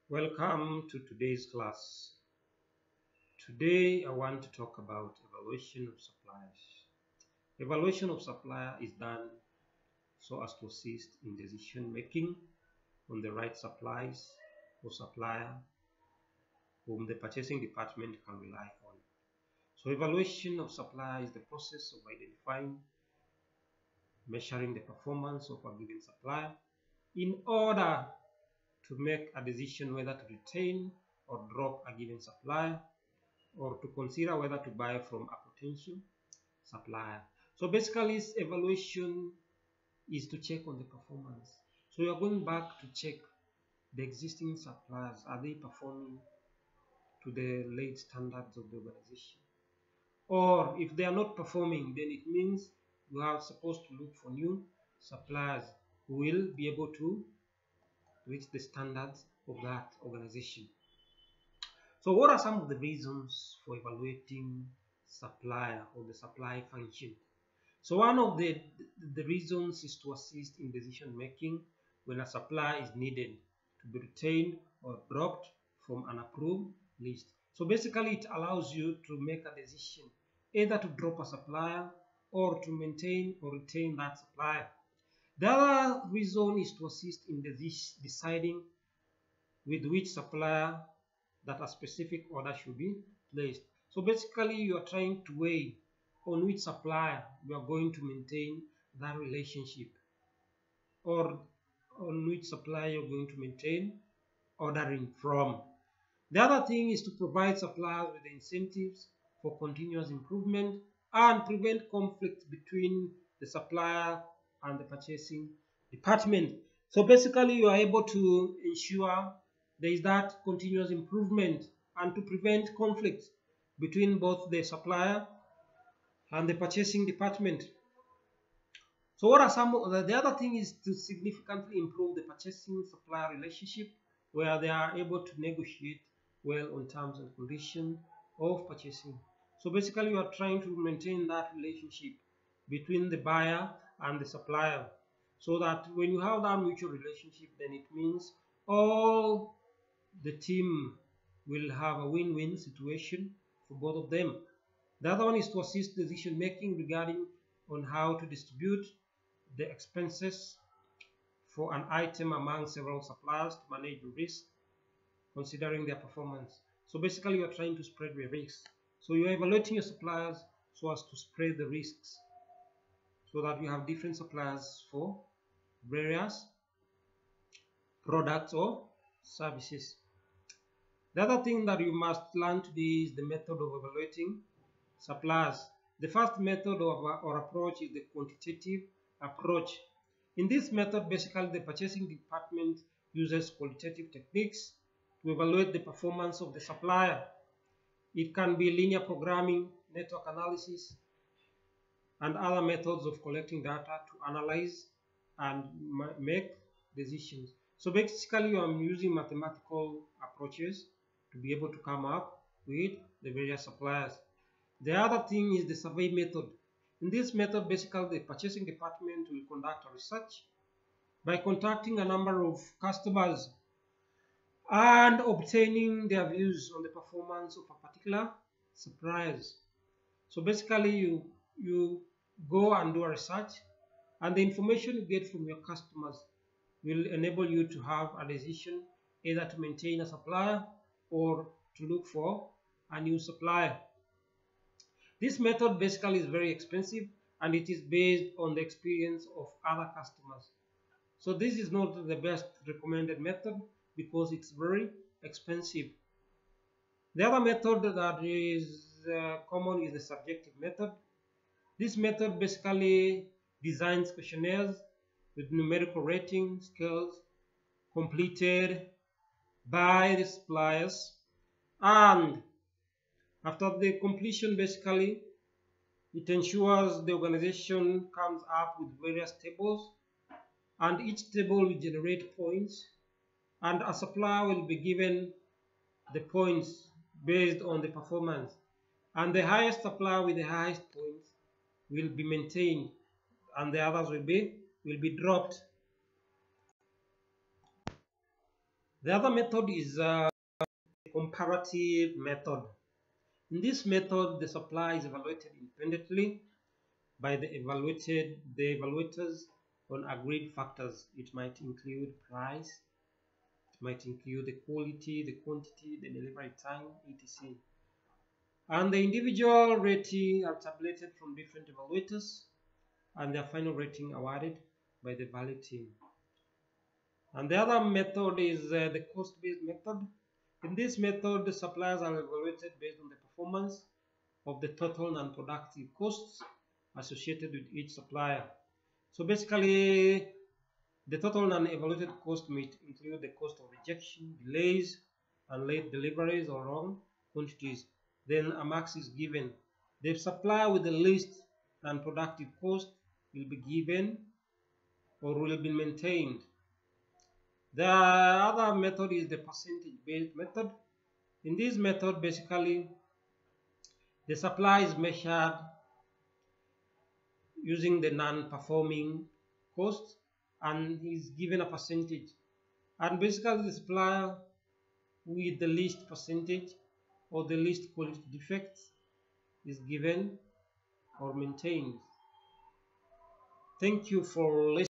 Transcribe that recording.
Welcome to today's class. Today I want to talk about evaluation of suppliers. Evaluation of supplier is done so as to assist in decision making on the right supplies or supplier whom the purchasing department can rely on. So evaluation of supplier is the process of identifying, measuring the performance of a given supplier in order to make a decision whether to retain or drop a given supplier, or to consider whether to buy from a potential supplier. So basically, evaluation is to check on the performance. So you are going back to check the existing suppliers. Are they performing to the late standards of the organization? Or if they are not performing, then it means you are supposed to look for new suppliers who will be able to reach the standards of that organization. So what are some of the reasons for evaluating supplier or the supply function? So one of the reasons is to assist in decision making when a supplier is needed to be retained or dropped from an approved list. So basically it allows you to make a decision either to drop a supplier or to maintain or retain that supplier. The other reason is to assist in deciding with which supplier that a specific order should be placed. So basically you are trying to weigh on which supplier you are going to maintain that relationship, or on which supplier you're going to maintain ordering from. The other thing is to provide suppliers with incentives for continuous improvement and prevent conflict between the supplier and the purchasing department. So basically you are able to ensure there is that continuous improvement and to prevent conflict between both the supplier and the purchasing department. So what are some of the other thing is to significantly improve the purchasing supplier relationship, where they are able to negotiate well on terms and conditions of purchasing. So basically you are trying to maintain that relationship between the buyer and the supplier, so that when you have that mutual relationship, then it means all the team will have a win-win situation for both of them. The other one is to assist decision making regarding on how to distribute the expenses for an item among several suppliers to manage the risk considering their performance. So basically you are trying to spread the risks. So you are evaluating your suppliers so as to spread the risks, so that you have different suppliers for various products or services. The other thing that you must learn today is the method of evaluating suppliers. The first method or approach is the quantitative approach. In this method, basically the purchasing department uses qualitative techniques to evaluate the performance of the supplier. It can be linear programming, network analysis, and other methods of collecting data to analyze and make decisions. So basically I'm using mathematical approaches to be able to come up with the various suppliers. The other thing is the survey method. In this method, basically the purchasing department will conduct a research by contacting a number of customers and obtaining their views on the performance of a particular suppliers. So basically you go and do a research, and the information you get from your customers will enable you to have a decision either to maintain a supplier or to look for a new supplier. This method basically is very expensive, and it is based on the experience of other customers. So this is not the best recommended method because it's very expensive. The other method that is common is the subjective method. This method basically designs questionnaires with numerical rating scales completed by the suppliers, and after the completion, basically it ensures the organization comes up with various tables, and each table will generate points, and a supplier will be given the points based on the performance, and the highest supplier with the highest points will be maintained and the others will be dropped. The other method is a comparative method. In this method, the supply is evaluated independently by the evaluators on agreed factors. It might include price, it might include the quality, the quantity, the delivery time, etc. And the individual rating are tabulated from different evaluators and their final rating awarded by the value team. And the other method is the cost-based method. In this method, the suppliers are evaluated based on the performance of the total non-productive costs associated with each supplier. So basically, the total non-evaluated cost may include the cost of rejection, delays, and late deliveries or wrong quantities. Then a max is given. The supplier with the least non-productive cost will be given or will be maintained. The other method is the percentage-based method. In this method, basically, the supply is measured using the non-performing cost and is given a percentage. And basically, the supplier with the least percentage or the least quality defects is given or maintained. Thank you for listening.